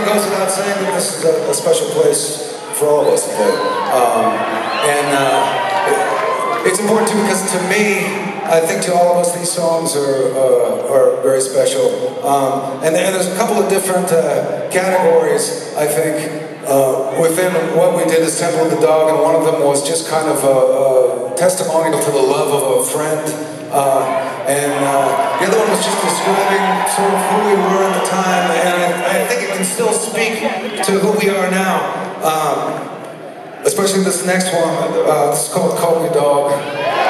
goes without saying that this is a special place for all of us. It's important too because to me, I think to all of us these songs are very special. And there's a couple of different categories, I think, within what we did as Temple of the Dog, and one of them was just kind of a testimonial to the love of a friend. The other one was just describing sort of who we were at the time, and I think it can still speak to who we are now. Especially this next one, this is called Call Me Dog.